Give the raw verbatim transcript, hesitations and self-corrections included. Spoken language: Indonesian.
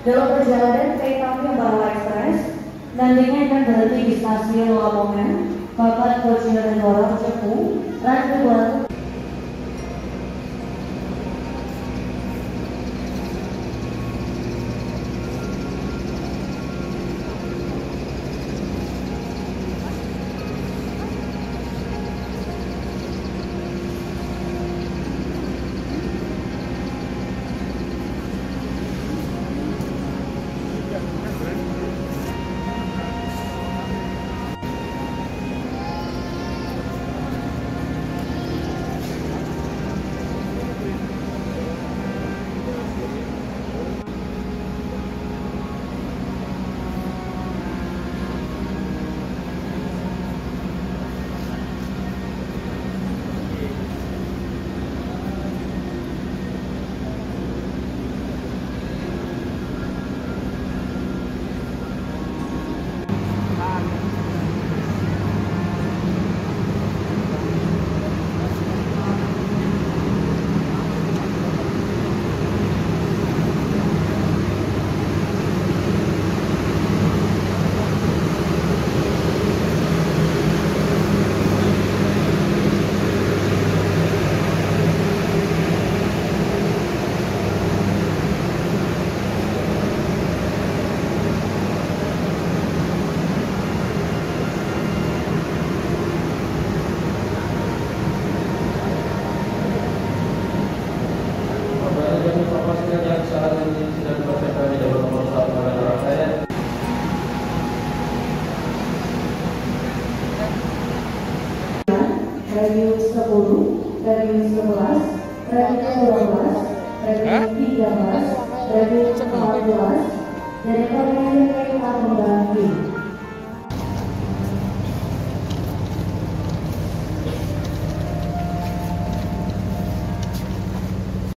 Dalam perjalanan kereta api Ambarawa Express, nantinya akan berhenti di stasiun Lamongan, Bapak Bojonegoro Cepu, Ratu Batu. Radio sepuluh, Radio sebelas, Radio dua belas, Radio tiga belas, Radio empat belas,